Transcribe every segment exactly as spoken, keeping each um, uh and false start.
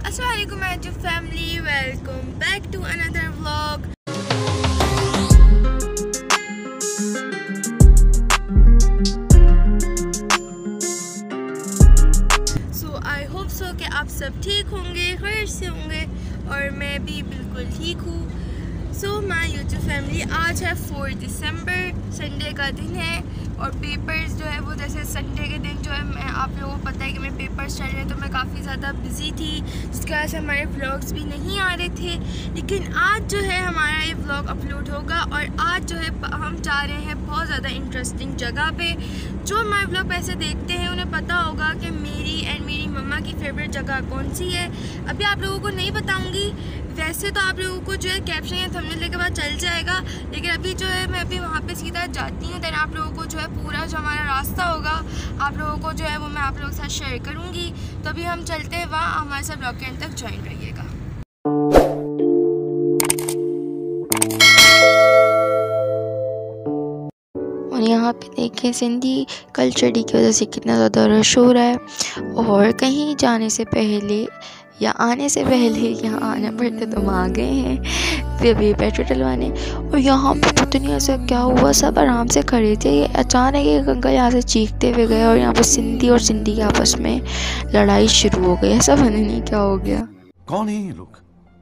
Assalamualaikum my family, welcome back to another vlog. So I hope so कि आप सब ठीक होंगे, खैर से होंगे और मैं भी बिल्कुल ठीक हूँ. सो माय यूट्यूब फैमिली, आज है फोर दिसंबर, संडे का दिन है और पेपर्स जो है वो जैसे संडे के दिन जो है मैं आप लोगों को पता है कि मेरे पेपर्स चल रहे हैं तो मैं काफ़ी ज़्यादा बिज़ी थी, जिसकी वजह से हमारे व्लॉग्स भी नहीं आ रहे थे. लेकिन आज जो है हमारा ये व्लॉग अपलोड होगा और आज जो है हम जा रहे हैं बहुत ज़्यादा इंटरेस्टिंग जगह पे. जो हमारे व्लॉग वैसे देखते हैं उन्हें पता होगा कि मेरी एंड मेरी मम्मा की फेवरेट जगह कौन सी है. अभी आप लोगों को नहीं बताऊँगी, वैसे तो आप लोगों को जो है कैप्शन या थंबनेल के बाद चल जाएगा, लेकिन अभी जो है मैं अभी वहाँ पे सीधा जाती हूँ. देन आप लोगों को जो है पूरा जो हमारा रास्ता होगा आप लोगों को जो है वो मैं आप लोगों के साथ शेयर करूँगी. तो अभी हम चलते हैं वहाँ, हमारे साथ ब्लॉग के एंड तक ज्वाइन रहिएगा. और यहाँ पे देखें सिंधी कल्चर डे की वजह से कितना ज़्यादा रश हो रहा है. और कहीं जाने से पहले या आने से पहले यहाँ आना पड़ता तो हम आ गए हैं फिर अभी पेट्रोल डलवाने. और यहाँ पे पता नहीं ऐसा क्या हुआ, सब आराम से खड़े थे, अचानक एक अंकल यहाँ से चीखते हुए गए और यहाँ पे सिंधी और सिंधी के आपस में लड़ाई शुरू हो गई. ऐसा पता नहीं क्या हो गया. कौन है ये लोग,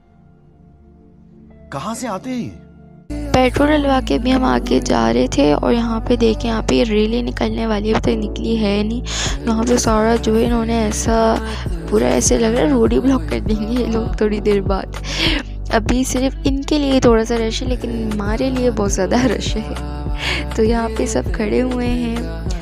कहाँ से आते हैं? पेट्रोल डलवा के भी हम आगे जा रहे थे और यहाँ पे देखें, यहाँ पे रेली निकलने वाली अभी तक निकली है नहीं. यहाँ पे सारा जो है इन्होंने ऐसा पूरा ऐसे लग रहा है रोड ही ब्लॉक कर देंगे ये लोग थोड़ी देर बाद. अभी सिर्फ इनके लिए थोड़ा सा रश है लेकिन हमारे लिए बहुत ज़्यादा रश है. तो यहाँ पे सब खड़े हुए हैं.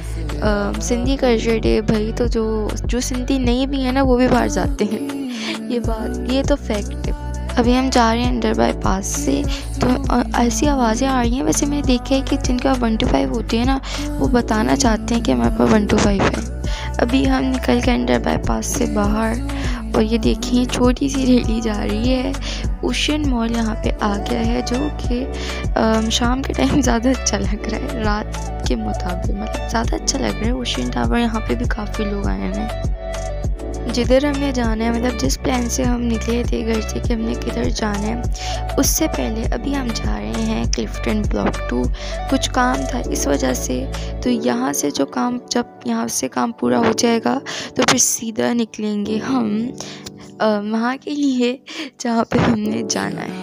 आ, सिंधी कल्चर डे भाई, तो जो जो सिंधी नहीं भी है ना वो भी बाहर जाते हैं. ये बात ये तो फैक्ट है. अभी हम जा रहे हैं अंडर बाईपास से, तो ऐसी आवाज़ें आ रही हैं. वैसे मैंने देखा है कि जिनका वन टू फाइव होती है ना वो बताना चाहते हैं कि हमारे पास वन टू फाइव है. अभी हम निकल के अंडर बाईपास से बाहर और ये देखिए छोटी सी रेली जा रही है. ओशन मॉल यहाँ पे आ गया है जो कि शाम के टाइम ज़्यादा अच्छा लग रहा है रात के मुताबिक, मतलब ज़्यादा अच्छा लग रहा है. ओशन टावर यहाँ पे भी काफ़ी लोग आए हैं. जिधर हमने जाना है, मतलब जिस प्लान से हम निकले थे घर से कि हमने किधर जाना है, उससे पहले अभी हम जा रहे हैं क्लिफ्टन ब्लॉक टू. कुछ काम था इस वजह से, तो यहाँ से जो काम जब यहाँ से काम पूरा हो जाएगा तो फिर सीधा निकलेंगे हम वहाँ के लिए जहाँ पे हमने जाना है.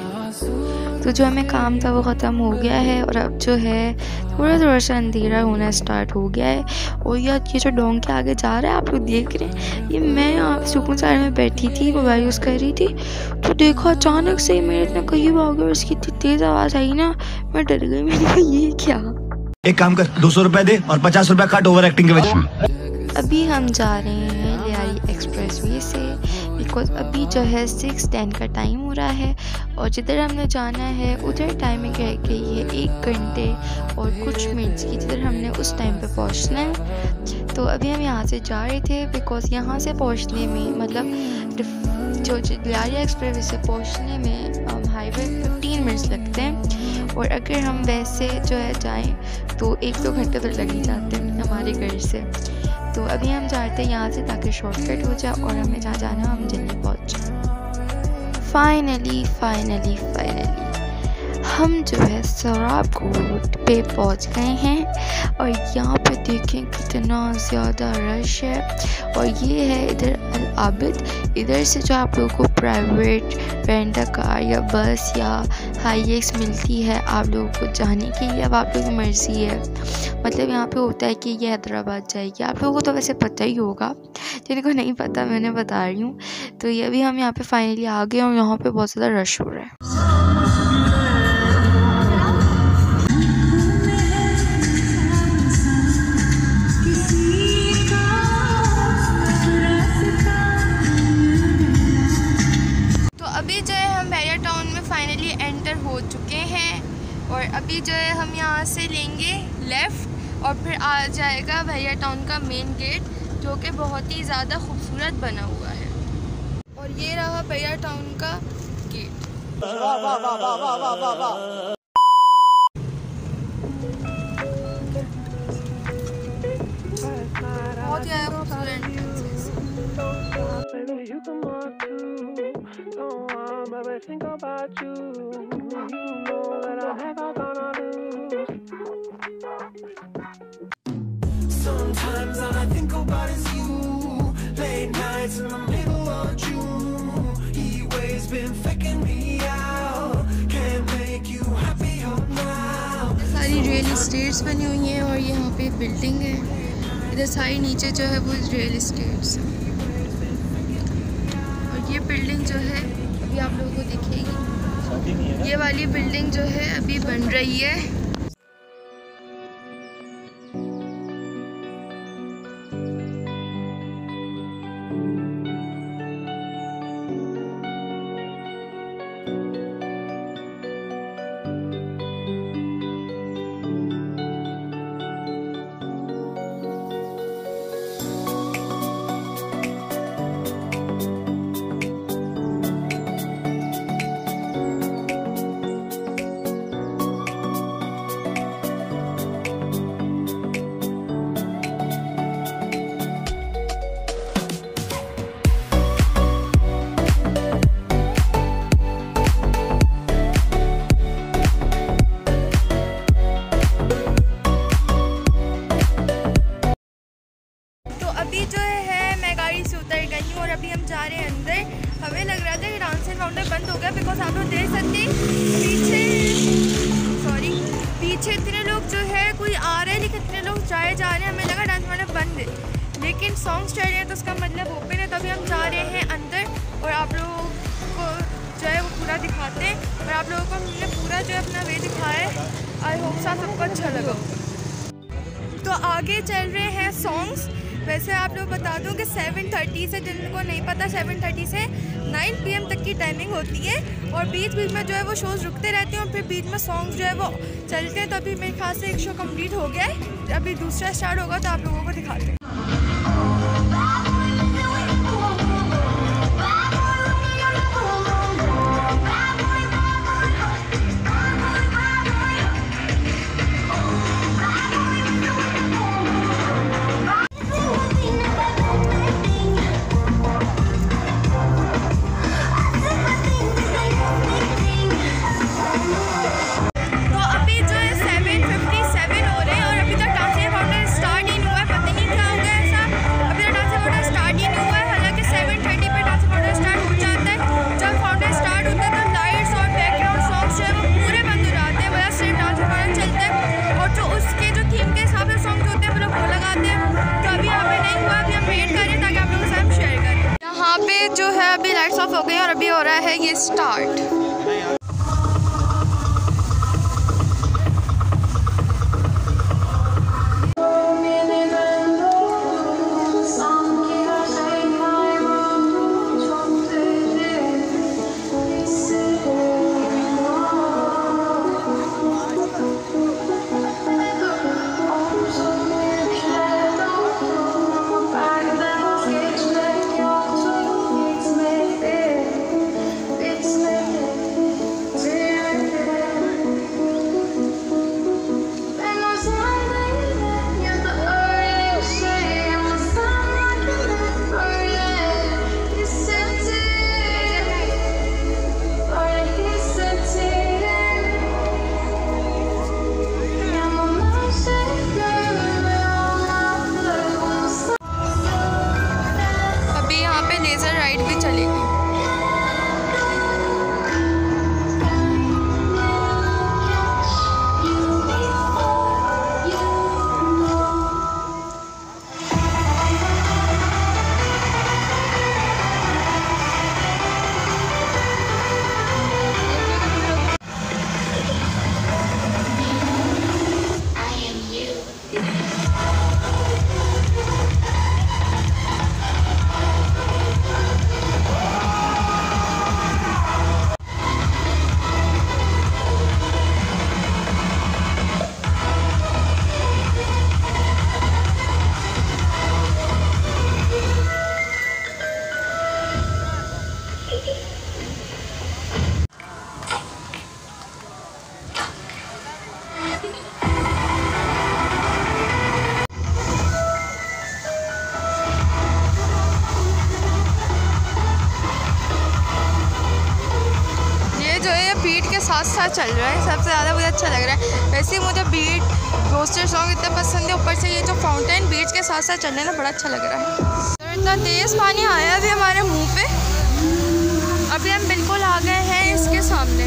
तो जो हमें काम था वो ख़त्म हो गया है और अब जो है थोड़ा थोड़ा सा अंधेरा होना स्टार्ट हो गया है. और यार ये जो डोंग के आगे जा रहा है आप लोग देख रहे हैं, ये मैं यहाँ सुकून साइड में बैठी थी, मोबाइल यूज़ कर रही थी, तो देखा अचानक से मेरे इतना करीब आ गया और उसकी इतनी तेज़ आवाज़ आई ना, मैं डर गई. मैंने कहा ये क्या. एक काम कर, दो सौ रुपए दे और पचास रुपए काट ओवर एक्टिंग के वजह. अभी हम जा रहे हैं लियारी एक्सप्रेसवे से, बिकॉज अभी जो है सिक्स टेन का टाइम हो रहा है और जिधर हमने जाना है उधर टाइमिंग रह गई है एक घंटे और कुछ मिनट्स की, जिधर हमने उस टाइम पे पहुंचना है. तो अभी हम यहाँ से जा रहे थे बिकॉज यहाँ से पहुँचने में, मतलब जो लियारी एक्सप्रेसवे से पहुँचने में हाईवे फिफ्टीन मिनट्स लगते हैं और अगर हम वैसे जो है जाएँ तो एक दो घंटे तो लग ही जाते हैं हमारे घर से. तो अभी हम चाहते हैं यहाँ से ताकि शॉर्टकट हो जाए और हमें जहाँ जाना है हम जल्दी पहुँच जाए. फाइनली फाइनली फाइनली हम जो है सराब कोर्ट पे पहुँच गए हैं और यहाँ पे देखें कितना ज़्यादा रश है. और ये है इधर अल आबिद, इधर से जो आप लोगों को प्राइवेट रेंट कार या बस या हाईएक्स मिलती है आप लोगों को जाने के लिए. अब आप लोगों की मर्ज़ी है, मतलब यहाँ पे होता है कि ये हैदराबाद जाएगी. आप लोगों को तो वैसे पता ही होगा, जिनको नहीं पता मैंने बता रही हूँ. तो ये भी हम यहाँ पे फाइनली आ गए और यहाँ पे बहुत ज़्यादा रश हो रहा है. अभी जो है हम बहरिया टाउन में फाइनली एंटर हो चुके हैं और अभी जो है हम यहाँ से लेंगे लेफ़्ट और फिर आ जाएगा बहरिया टाउन का मेन गेट, जो कि बहुत ही ज़्यादा खूबसूरत बना हुआ है. और ये रहा बहरिया टाउन का गेट. बहुत ज़्यादा खूबसूरत. I think about you, you know that I have all gonna lose. Sometimes all I think about is you. Late nights in the middle of June. He waves been faking me out. Can't make you happier now. सारी real estates बनी हुई हैं और यहाँ पे building है। इधर सारी नीचे जो है वो रियल इस्टेट्स है और ये बिल्डिंग जो है अभी आप लोगों को दिखेगी। ये वाली बिल्डिंग जो है अभी बन रही है। अभी जो है मैं गाड़ी से उतर गई हूँ और अभी हम जा रहे हैं अंदर। हमें लग रहा था कि डांस एंड फाउंटेन बंद हो गया, बिकॉज आप लोग देख सकते पीछे सॉरी पीछे इतने लोग जो है कोई आ रहे हैं लेकिन इतने लोग जाए जा रहे हैं। हमें लगा डांस फाउंटेन बंद है, लेकिन सॉन्ग्स चल रहे हैं तो उसका मतलब ओपन है। तभी हम जा रहे हैं अंदर और आप लोगों को जो है वो पूरा दिखाते हैं और आप लोगों को हमने पूरा जो है अपना वे दिखाया है। आई होप सबको अच्छा लगा। तो आगे चल रहे हैं सॉन्ग्स। वैसे आप लोग बता दूं कि सेवन थर्टी से, जिनको नहीं पता, सेवन थर्टी से नाइन पी एम तक की टाइमिंग होती है और बीच बीच में जो है वो शोज़ रुकते रहते हैं और फिर बीच में सॉन्ग्स जो है वो चलते हैं। तो अभी मेरे ख्याल से एक शो कंप्लीट हो गया है, अभी दूसरा स्टार्ट होगा तो आप लोगों को दिखाते हैं। जो है अभी लाइट्स ऑफ हो गई और अभी हो रहा है ये स्टार्ट। बीट के साथ साथ चल रहा है, सबसे ज़्यादा मुझे अच्छा लग रहा है। वैसे मुझे बीट रोस्टर सॉन्ग इतना पसंद है, ऊपर से ये जो फाउंटेन बीट्स के साथ साथ चलने ना बड़ा अच्छा लग रहा है। तो इतना तेज़ पानी आया भी हमारे मुँह पे। अभी हम बिल्कुल आ गए हैं इसके सामने।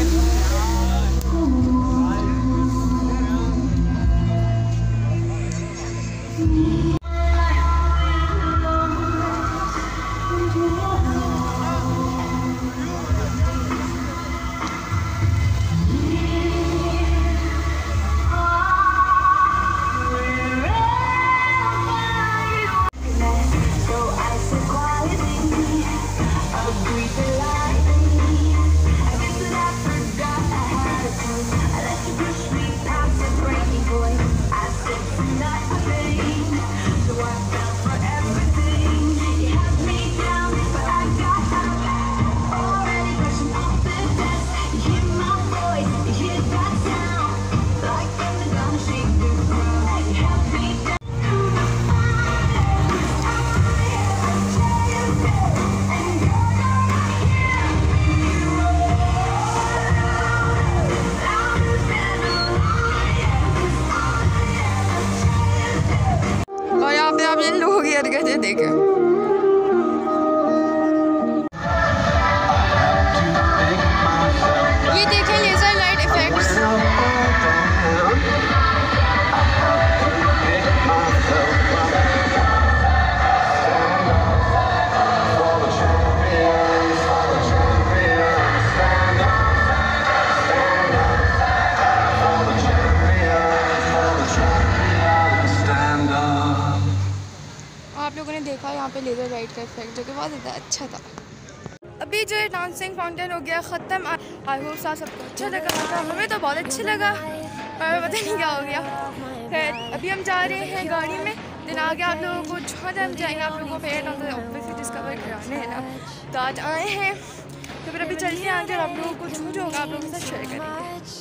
आप ये लोगों की हरकतें देखें। ये देखें लेजर लाइट इफेक्ट्स। आप लोगों ने देखा यहाँ पे लेज़र लाइट का इफेक्ट जो कि बहुत ज़्यादा अच्छा था। अभी जो है डांसिंग फाउंटेन हो गया ख़त्म। आई होप सा सबको अच्छा लगा था, हमें तो बहुत अच्छा लगा और पता नहीं क्या हो गया। खैर अभी हम जा रहे हैं गाड़ी में, दिन आगे आप लोगों को जहाँ हम जाएंगे आप लोगों को फेयर ऑब्वियसली डिस्कवर कराने हैं ना, तो आज आए हैं तो फिर अभी चलते हैं आगे और आप लोगों को जो जो होगा आप लोगों के साथ शेयर करेंगे।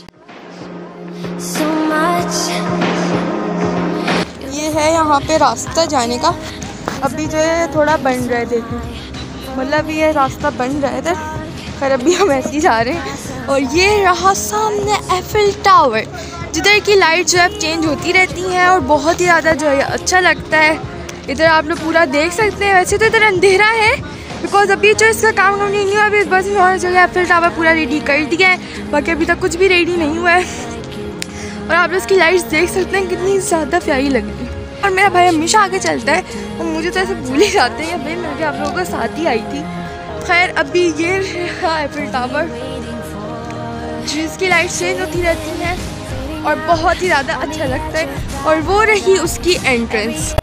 ये है यहाँ पे रास्ता जाने का, अभी जो है थोड़ा बन रहा है, देखो मतलब ये रास्ता बन रहा था। खैर अभी हम ऐसे ही जा रहे हैं और ये रहा सामने एफिल टावर, जिधर की लाइट जो है चेंज होती रहती हैं और बहुत ही ज़्यादा जो है अच्छा लगता है। इधर आप लोग पूरा देख सकते हैं। वैसे तो इधर अंधेरा है बिकॉज अभी जो इसका काम कंप्लीट नहीं हुआ, अभी बस हमारा जो है एफिल टावर पूरा रेडी कर दिया है, बाकी अभी तक कुछ भी रेडी नहीं हुआ है। और आप लोग इसकी लाइट्स देख सकते हैं कितनी ज़्यादा प्यारी लग रही है। और मेरा भाई हमेशा आगे चलता है और मुझे तो ऐसे भूल ही जाते हैं भाई मैं भी आप लोगों के साथ ही आई थी। खैर अभी ये रहा एफिल टावर जिसकी लाइट चेंज होती रहती हैं और बहुत ही ज़्यादा अच्छा लगता है। और वो रही उसकी एंट्रेंस।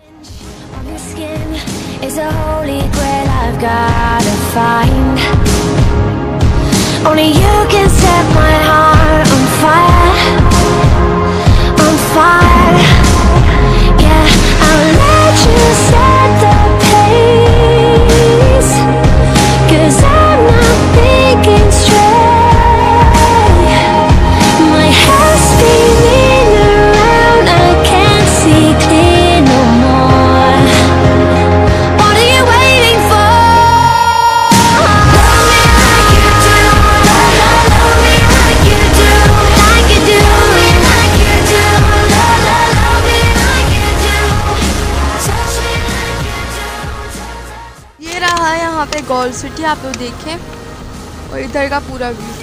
यहाँ पे गोल्ड सिटी आप लोग देखें और इधर का पूरा व्यू।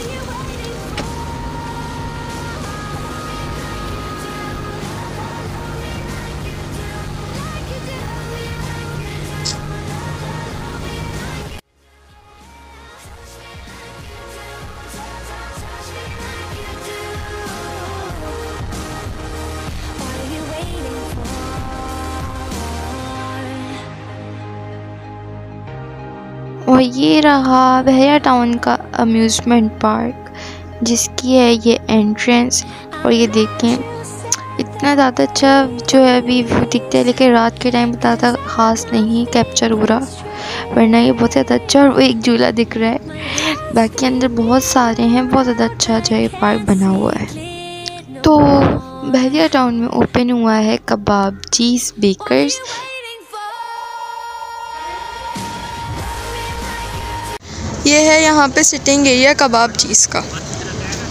और ये रहा बहरिया टाउन का अम्यूज़मेंट पार्क जिसकी है ये एंट्रेंस। और ये देखें इतना ज़्यादा अच्छा जो है अभी व्यू दिखता है, लेकिन रात के टाइम ज़्यादा ख़ास नहीं कैप्चर हो रहा, वरना ये बहुत ज़्यादा अच्छा। और वो एक झूला दिख रहा है, बाकी अंदर बहुत सारे हैं, बहुत ज़्यादा अच्छा जो है पार्क बना हुआ है। तो बहरिया टाउन में ओपन हुआ है कबाबजेes बेकर्स। ये है यहाँ पे सिटिंग एरिया कबाबजेes का।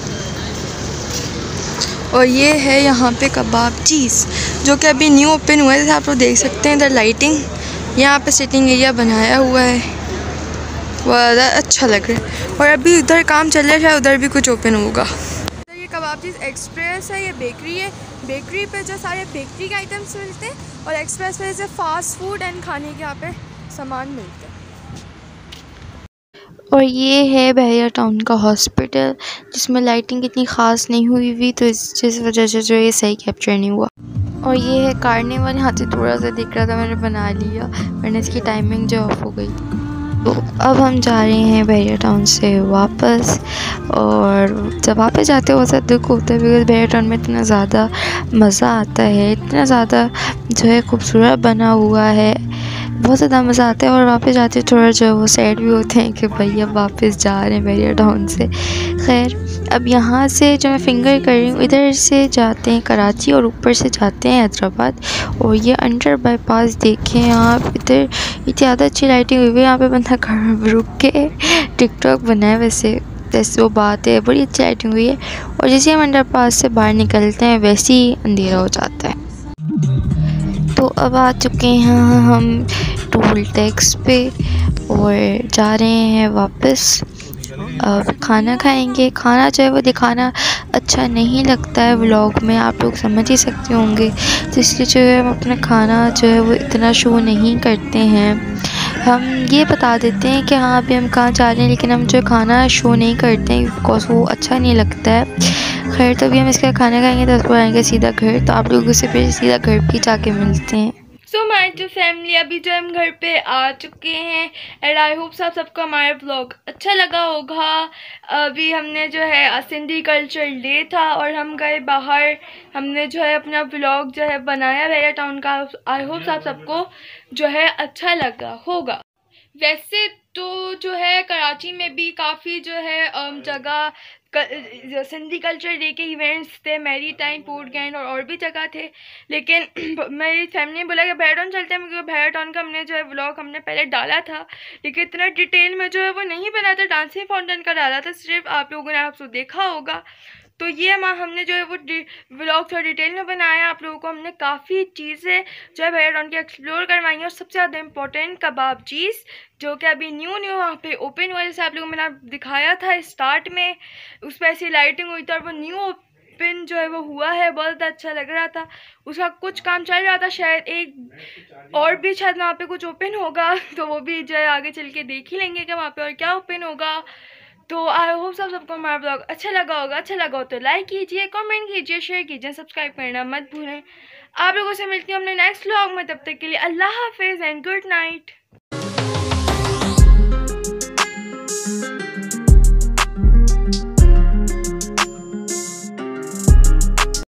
और ये है यहाँ पे कबाबजीस, जो कि अभी न्यू ओपन हुआ है। जैसे आप लोग देख सकते हैं इधर लाइटिंग, यहाँ पे सिटिंग एरिया बनाया हुआ है, ज़्यादा अच्छा लग रहा है। और अभी उधर काम चल रहा है, उधर भी कुछ ओपन होगा। तो ये कबाबजीस एक्सप्रेस है, ये बेकरी है। बेकरी पे जो सारे बेकरी के आइटम्स मिलते हैं, और एक्सप्रेस पे जैसे फास्ट फूड एंड खाने के यहाँ पे सामान मिलते हैं। और ये है बहरिया टाउन का हॉस्पिटल, जिसमें लाइटिंग इतनी ख़ास नहीं हुई हुई, तो इस जिस वजह से जो ये सही कैप्चर नहीं हुआ। और ये है कार्निवल, यहाँ से थोड़ा सा दिख रहा था, मैंने बना लिया, वरना इसकी टाइमिंग जो ऑफ हो गई। तो अब हम जा रहे हैं बहरिया टाउन से वापस। और जब वापस जाते हो बहुत दुख होता है, बिकॉज बहरिया टाउन में इतना ज़्यादा मज़ा आता है, इतना ज़्यादा जो है खूबसूरत बना हुआ है, बहुत ज़्यादा मज़ा आता है। और वापस जाते थोड़ा जो वो सैड भी होते हैं कि भाई अब वापस जा रहे हैं बहरिया टाउन से। खैर, अब यहाँ से जो मैं फिंगर कर रही हूँ, इधर से जाते हैं कराची और ऊपर से जाते हैं हैदराबाद। और ये अंडर बाईपास देखें आप, इधर इतनी ज़्यादा अच्छी लाइटिंग हुई है, यहाँ पे बंदा घर रुक के टिकटॉक बनाए, वैसे जैसे वो बात है, बड़ी अच्छी लाइटिंग हुई है। और जैसे हम अंडर पास से बाहर निकलते हैं वैसे ही अंधेरा हो जाता है। तो अब आ चुके हैं हम टोल टैक्स पे और जा रहे हैं वापस। अब खाना खाएंगे। खाना जो है वो दिखाना अच्छा नहीं लगता है व्लॉग में, आप लोग समझ ही सकते होंगे, तो इसलिए जो है हम अपना खाना जो है वो इतना शो नहीं करते हैं। हम ये बता देते हैं कि हाँ अभी हम कहाँ जा रहे हैं, लेकिन हम जो खाना शो नहीं करते हैं बिकॉज वो अच्छा नहीं लगता है। खैर, तभी हम इसका खाना खाएंगे तो उसको आएंगे सीधा घर, तो आप लोगों से फिर सीधा घर पे जाके मिलते हैं। सो माय टू फैमिली, अभी जो हम घर पे आ चुके हैं एंड आई होप आप सबको हमारा व्लॉग अच्छा लगा होगा। अभी हमने जो है सिंधी कल्चर डे था और हम गए बाहर, हमने जो है अपना व्लॉग जो है बनाया बहरिया टाउन का। आई होप आप सबको जो है अच्छा लगा होगा। वैसे तो जो है कराची में भी काफ़ी जो है जगह सिंधी कल्चर डे के इवेंट्स थे, मैरी टाइम, पोर्ट गैंड और और भी जगह थे, लेकिन मेरी फैमिली ने बोला कि बहरिया टाउन चलते हैं, क्योंकि बहरिया टाउन का हमने जो है व्लॉग हमने पहले डाला था, लेकिन इतना डिटेल में जो है वो नहीं बना था, डांसिंग फाउंटेन का डाला था, सिर्फ आप लोगों ने आपको देखा होगा। तो ये हम हमने जो है वो व्लॉग थोड़ा डिटेल में बनाया, आप लोगों को हमने काफ़ी चीज़ें जो है बहरिया टाउन की एक्सप्लोर करवाई हैं। और सबसे ज़्यादा इंपॉर्टेंट कबाबजीस, जो कि अभी न्यू न्यू वहाँ पे ओपन हुआ, जैसे आप लोगों को मैंने दिखाया था स्टार्ट में, उस पर ऐसी लाइटिंग हुई थी और वो न्यू ओपन जो है वो हुआ है, बहुत अच्छा लग रहा था। उसका कुछ काम चल रहा था, शायद एक और भी शायद वहाँ पे कुछ ओपन होगा, तो वो भी जो है आगे चल के देख ही लेंगे कि वहाँ पे और क्या ओपन होगा। तो आई होप सब सबको हमारा ब्लॉग अच्छा लगा होगा। अच्छा लगा हो तो लाइक कीजिए, कमेंट कीजिए, शेयर कीजिए, सब्सक्राइब करना मत भूलें। आप लोगों से मिलती हूँ अपने नेक्स्ट ब्लॉग में, तब तक के लिए अल्लाह हाफिज़ एंड गुड नाइट।